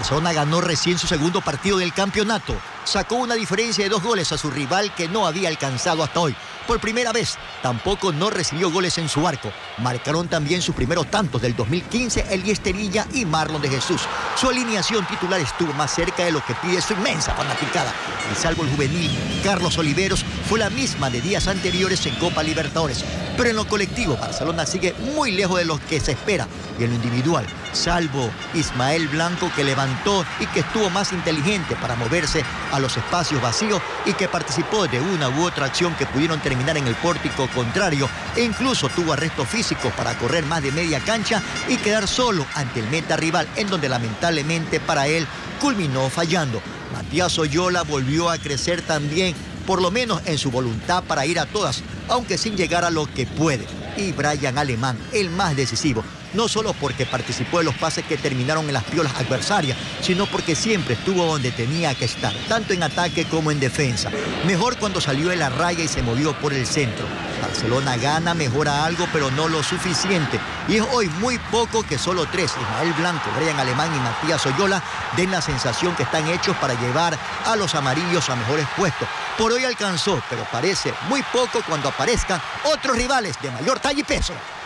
Barcelona ganó recién su segundo partido del campeonato. Sacó una diferencia de 2 goles a su rival que no había alcanzado hasta hoy. Por primera vez, tampoco no recibió goles en su arco. Marcaron también sus primeros tantos del 2015 Elías Terilla y Marlon de Jesús. Su alineación titular estuvo más cerca de lo que pide su inmensa fanaticada. Y salvo el juvenil Carlos Oliveros, fue la misma de días anteriores en Copa Libertadores. Pero en lo colectivo, Barcelona sigue muy lejos de lo que se espera. Y en lo individual, salvo Ismael Blanco, que levantó y que estuvo más inteligente para moverse a los espacios vacíos y que participó de una u otra acción que pudieron terminar en el pórtico contrario e incluso tuvo arrestos físicos para correr más de media cancha y quedar solo ante el meta rival, en donde lamentablemente para él culminó fallando. Matías Oyola volvió a crecer también, por lo menos en su voluntad para ir a todas, aunque sin llegar a lo que puede. Y Brian Alemán, el más decisivo, no solo porque participó de los pases que terminaron en las piolas adversarias, sino porque siempre estuvo donde tenía que estar, tanto en ataque como en defensa. Mejor cuando salió de la raya y se movió por el centro. Barcelona gana, mejora algo, pero no lo suficiente. Y es hoy muy poco que solo 3, Ismael Blanco, Brian Alemán y Matías Oyola, den la sensación que están hechos para llevar a los amarillos a mejores puestos. Por hoy alcanzó, pero parece muy poco cuando aparezcan otros rivales de mayor talla y peso.